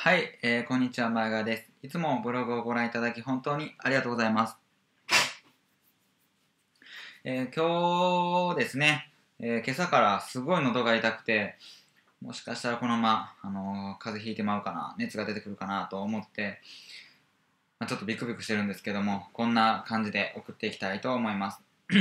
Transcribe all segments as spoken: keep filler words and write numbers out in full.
はい、えーこんにちは、前川です。いつもブログをご覧いただき本当にありがとうございます。えー今日ですね、えー今朝からすごい喉が痛くて、もしかしたらこのまま、あのー風邪ひいてまうかな、熱が出てくるかなと思って、まあ、ちょっとビクビクしてるんですけども、こんな感じで送っていきたいと思います。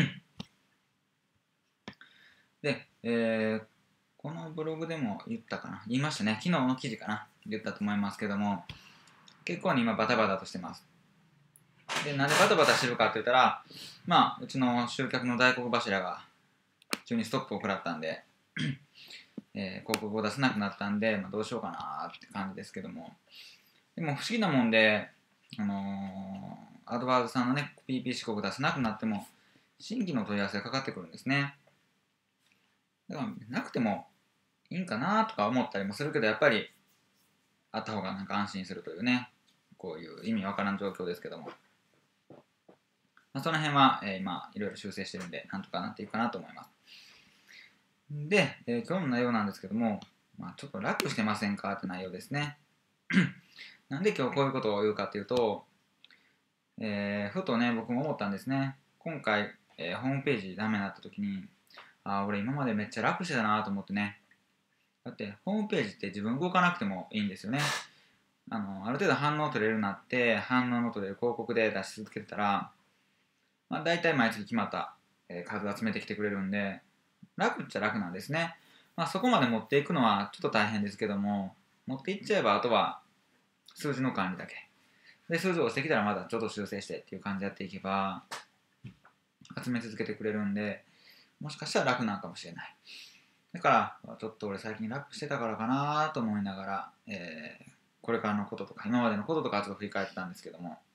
で、えーこのブログでも言ったかな、言いましたね、昨日の記事かな、言ったと思いますけども、結構に今バタバタとしてます。で、なんでバタバタしてるかって言ったら、まあ、うちの集客の大黒柱が急にストップを食らったんで、えー広告を出せなくなったんで、まあ、どうしようかなって感じですけども、でも不思議なもんで、あのーアドワーズさんのね、ピーピー 広告出せなくなっても、新規の問い合わせがかかってくるんですね。だから、なくてもいいんかなとか思ったりもするけど、やっぱり、あった方がなんか安心するというね、こういう意味わからん状況ですけども。まあ、その辺は、えー今いろいろ修正してるんでなんとかなっていくかなと思います。で、えー今日の内容なんですけども、まあ、ちょっと楽してませんかって内容ですね。なんで今日こういうことを言うかっていうと、えーふとね僕も思ったんですね。今回、えーホームページダメになった時に、ああ俺今までめっちゃ楽してたなと思ってね。だってホームページって自分動かなくてもいいんですよね。あのある程度反応取れるようになって反応の取れる広告で出し続けてたら、まあ、大体毎月決まった、えー数集めてきてくれるんで、楽っちゃ楽なんですね。まあ、そこまで持っていくのはちょっと大変ですけども、持っていっちゃえばあとは数字の管理だけ。で、数字を押してきたらまたちょっと修正してっていう感じでやっていけば、集め続けてくれるんで、もしかしたら楽なんかもしれない。だから、ちょっと俺最近楽してたからかなと思いながら、えーこれからのこととか、今までのこととかちょっと振り返ってたんですけども、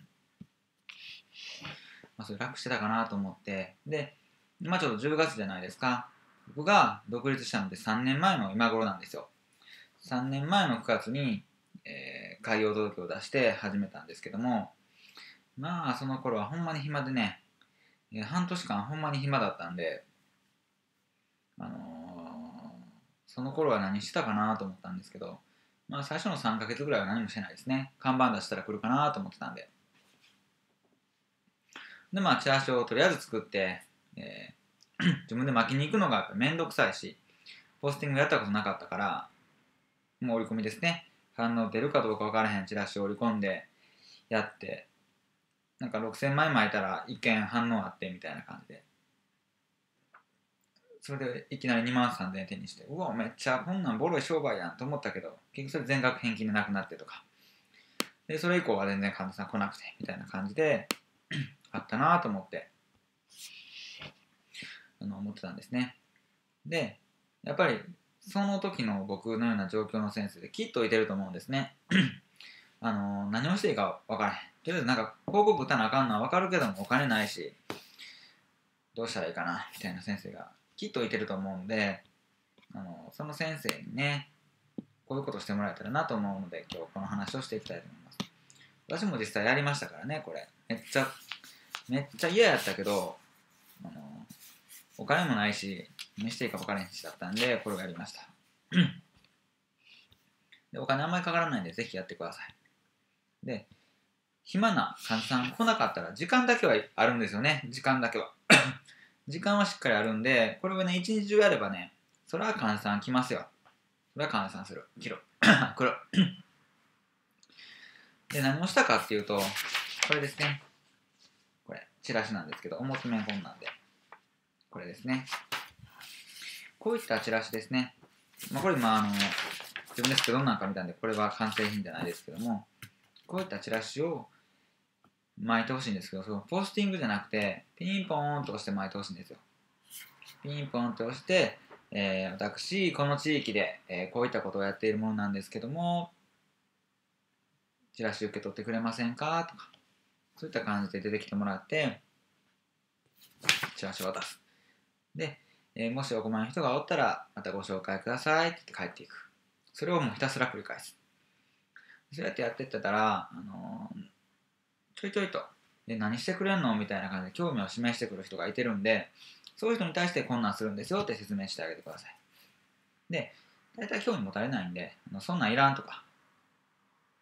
まあ、それ楽してたかなと思って、で、今ちょっとじゅうがつじゃないですか。僕が独立したのでさんねんまえの今頃なんですよ。さんねんまえのくがつに、えー開業届を出して始めたんですけども、まあその頃はほんまに暇でね、えー半年間ほんまに暇だったんで、あのーその頃は何してたかなと思ったんですけど、まあ最初のさんかげつぐらいは何もしてないですね。看板出したら来るかなと思ってたんで。でまあチラシをとりあえず作って、えー自分で巻きに行くのがめんどくさいし、ポスティングやったことなかったから、もう折り込みですね。反応出るかどうか分からへんチラシを折り込んでやって、なんかろくせんまい巻いたらいっけん反応あってみたいな感じで。それでいきなりにまんさんぜんえん手にして、うわ、めっちゃこんなんボロい商売やんと思ったけど、結局それ全額返金でなくなってとか。で、それ以降は全然患者さん来なくてみたいな感じであったなと思って、あの思ってたんですね。で、やっぱりその時の僕のような状況の先生できっといてると思うんですね。あの何をしていいか分からへん。とりあえずなんか広告打たなあかんのは分かるけどもお金ないし、どうしたらいいかなみたいな先生がきっといてると思うんで、あのその先生にね、こういうことしてもらえたらなと思うので、今日この話をしていきたいと思います。私も実際やりましたからね、これ。めっちゃ、めっちゃ嫌やったけど、あのお金もないし、何していいか分からへんしだったんで、これをやりました。でお金あんまりかからないんで、ぜひやってください。で、暇な患者さん来なかったら、時間だけはあるんですよね、時間だけは。時間はしっかりあるんで、これをね、一日中やればね、それは患者さん来ますよ。それは患者さんする。来る。来る。で、何をしたかっていうと、これですね。これ、チラシなんですけど、表面本なんで。これですね。こういったチラシですね。まあ、これ今、あの、自分で作るどんなんか見たんで、これは完成品じゃないですけども、こういったチラシを巻いてほしいんですけど、そのポスティングじゃなくて、ピンポーンと押して巻いてほしいんですよ。ピンポンと押して、えー、私、この地域で、えーこういったことをやっているものなんですけども、チラシ受け取ってくれませんかとか、そういった感じで出てきてもらって、チラシを渡す。で、えーもしお困りの人がおったら、またご紹介くださいって言って帰っていく。それをもうひたすら繰り返す。そうやってやってってたら、あのーちょいちょいと、で何してくれんのみたいな感じで興味を示してくる人がいてるんで、そういう人に対してこんなんするんですよって説明してあげてください。で、大体興味持たれないんで、あのそんなんいらんとか、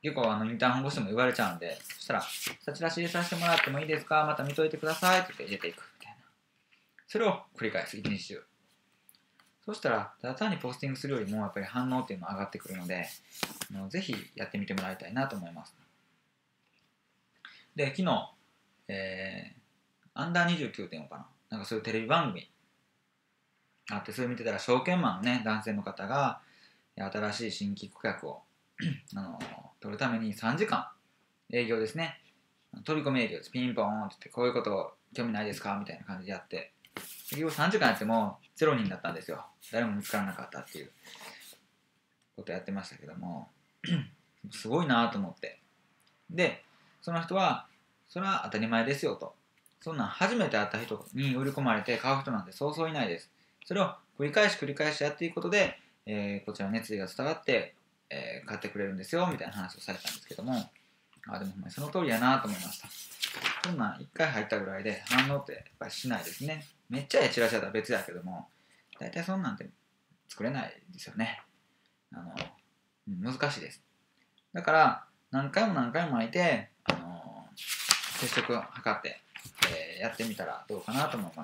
結構あのインターホン越しでも言われちゃうんで、そしたら、さチラシ入れさせてもらってもいいですか、また見といてくださいって言って入れていくみたいな。それを繰り返す、一日中。そしたら、ただ単にポスティングするよりも、やっぱり反応っていうのが上がってくるので、あのぜひやってみてもらいたいなと思います。で、昨日、えー、アンダーにじゅうきゅうてんごかな。なんかそういうテレビ番組あって、それ見てたら、証券マンのね、男性の方が、新しい新規顧客をあの取るためにさんじかん営業ですね。飛び込み営業です。ピンポーンって言って、こういうこと興味ないですかみたいな感じでやって、結局さんじかんやってもゼロにんだったんですよ。誰も見つからなかったっていうことやってましたけども、すごいなと思って。で、その人は、それは当たり前ですよと。そんなん初めて会った人に売り込まれて買う人なんてそうそういないです。それを繰り返し繰り返しやっていくことで、えー、こちらの熱意が伝わって、えー、買ってくれるんですよみたいな話をされたんですけども、あでもその通りやなと思いました。そんなんいっかい入ったぐらいで反応ってやっぱりしないですね。めっちゃええチラシだったら別やけども、大体そんなんて作れないですよね。あの難しいです。だから何回も何回も開いて、あの接触を図って、えー、やってみたらどうかなと思います。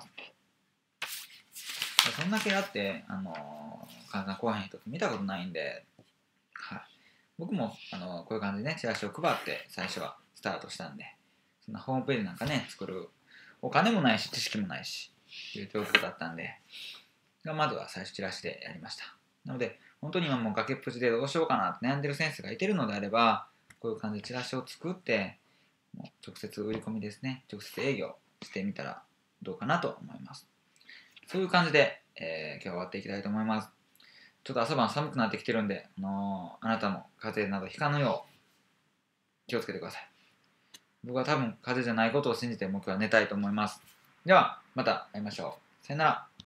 そんだけやって、あのー、体壊へん人って見たことないんで、はい、僕も、あのー、こういう感じでね、チラシを配って最初はスタートしたんで、そんなホームページなんかね、作るお金もないし、知識もないし、っていう状況だったんで、まずは最初チラシでやりました。なので、本当に今もう崖っぷちでどうしようかなって悩んでる先生がいてるのであれば、こういう感じでチラシを作って、もう直接売り込みですね、直接営業してみたらどうかなと思います。そういう感じで、えー、今日は終わっていきたいと思います。ちょっと朝晩寒くなってきてるんで、あのー、あなたも風邪などひかぬよう気をつけてください。僕は多分風邪じゃないことを信じて僕は寝たいと思います。では、また会いましょう。さよなら。